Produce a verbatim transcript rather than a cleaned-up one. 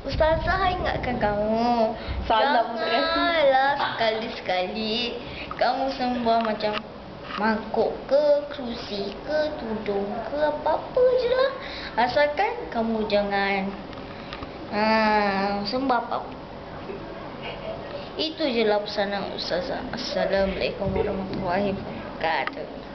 Ustazah ingatkan kamu. Salam saya. Janganlah sekali-sekali kamu sembah macam mangkuk ke, kerusi ke, tudung ke, apa-apa je lah. Asalkan kamu jangan ha, sembah apa-apa. Itu je lah pesanan Ustazah. Assalamualaikum warahmatullahi wabarakatuh.